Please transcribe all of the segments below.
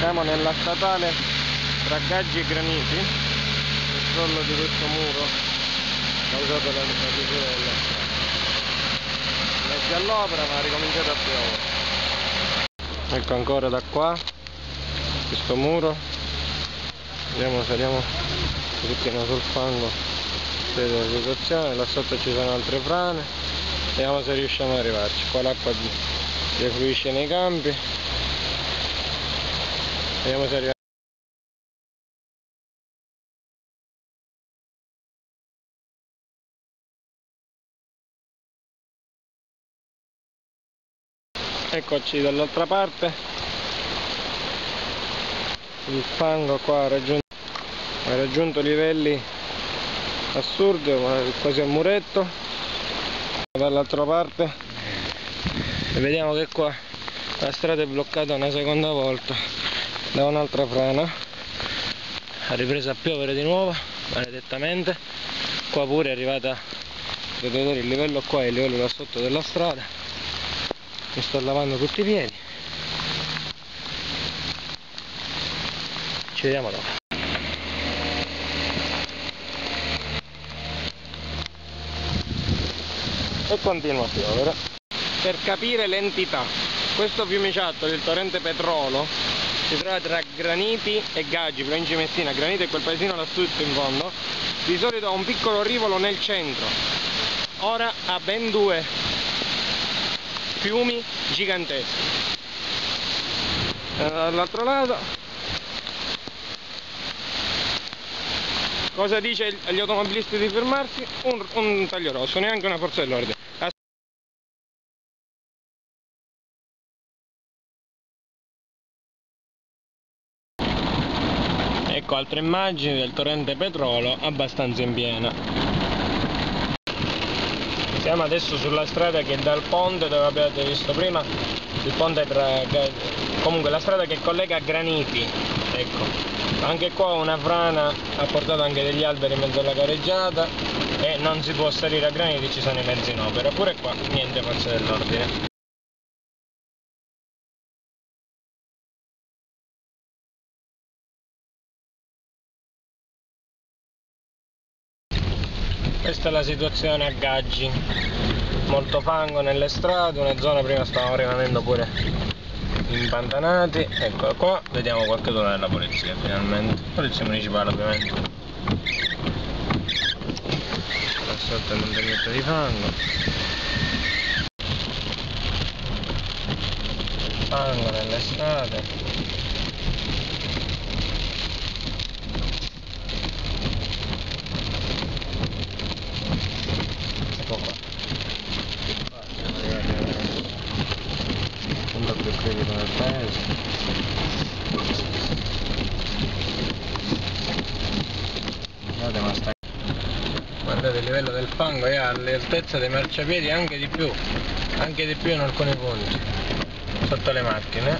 Siamo nella statale tra Gaggi e Graniti, il crollo di questo muro causato dalla chiusura della strada. Mezzi all'opera, ma ha ricominciato a piovere. Ecco ancora da qua questo muro. Vediamo, saliamo un pochettino sul fango, vedete la situazione. Là sotto ci sono altre frane, vediamo se riusciamo ad arrivarci. Qua l'acqua defluisce nei campi, vediamo se arriviamo. Eccoci dall'altra parte, il fango qua ha raggiunto livelli assurdi, quasi al muretto. Dall'altra parte e vediamo che qua la strada è bloccata una seconda volta da un'altra frana. Ha ripreso a piovere di nuovo, maledettamente. Qua pure è arrivata, vedete il livello qua è il livello là sotto della strada. Mi sto lavando tutti i piedi. Ci vediamo dopo. E continua a piovere. Per capire l'entità, questo fiumiciattolo del torrente Petrolo si trova tra Graniti e Gaggi, provincia di Messina. Graniti è quel paesino lassù in fondo. Di solito ha un piccolo rivolo nel centro. Ora ha ben due fiumi giganteschi. Dall'altro lato, cosa dice agli automobilisti di fermarsi? Un taglio rosso, neanche una forza dell'ordine. Ecco altre immagini del torrente Petrolo abbastanza in piena. Siamo adesso sulla strada che dal ponte dove abbiate visto prima, il ponte comunque la strada che collega Graniti. Ecco, anche qua una frana ha portato anche degli alberi in mezzo alla careggiata e non si può salire a Graniti, ci sono i mezzi in opera. Pure qua niente forze dell'ordine. Questa è la situazione a Gaggi, molto fango nelle strade, una zona prima stavamo rimanendo pure impantanati. Eccola qua, vediamo qualche donna della polizia finalmente, polizia municipale ovviamente. Qua sotto il montagnetto di fango, fango nelle strade. Più critico nel paese. Guardate il livello del fango è all'altezza dei marciapiedi, anche di più in alcuni punti sotto le macchine.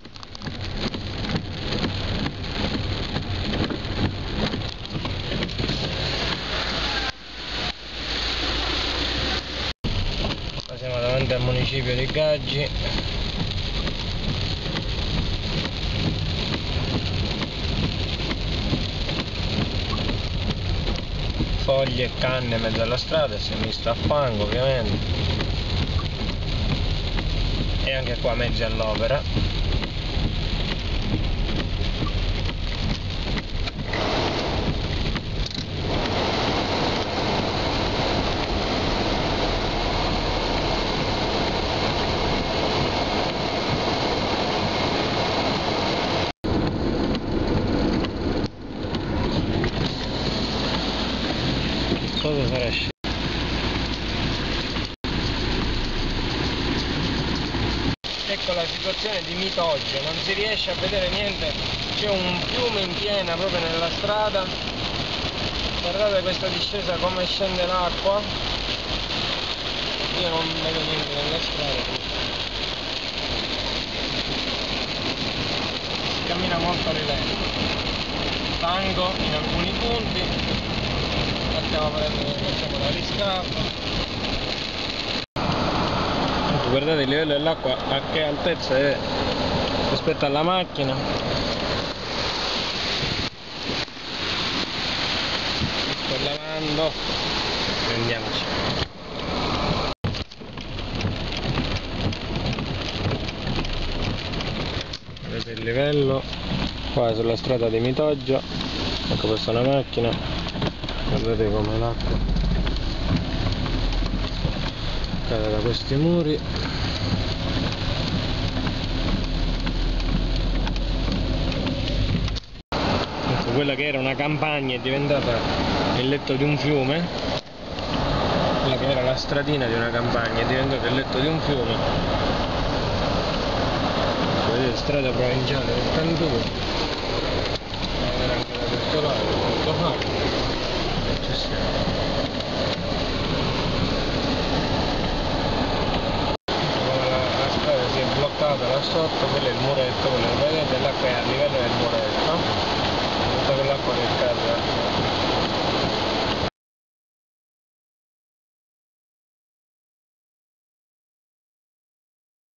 Qua siamo davanti al municipio di Gaggi. Foglie e canne in mezzo alla strada, si è mista a fango ovviamente, e anche qua mezzi all'opera. Cosa sarà scelto? Ecco la situazione di Mitoggio, non si riesce a vedere niente, c'è un fiume in piena proprio nella strada. Guardate questa discesa come scende l'acqua, io non vedo niente nelle strade, si cammina molto a rilento, fango in alcuni punti. Stiamo facendo la riscalda. Guardate il livello dell'acqua a che altezza è rispetto alla macchina. lavando, prendiamoci. Vedete il livello qua sulla strada di Mitoggio. Ecco, questa è una macchina, guardate come l'acqua cade da questi muri. Ecco, quella che era una campagna è diventata il letto di un fiume. Quella che era la stradina di una campagna è diventata il letto di un fiume. Vedete, strada provinciale del Cantume, vedere anche da questo lato quanto fa. Ci siamo. La strada si è bloccata là sotto, quello è il muretto, quello che vedete, l'acqua è a livello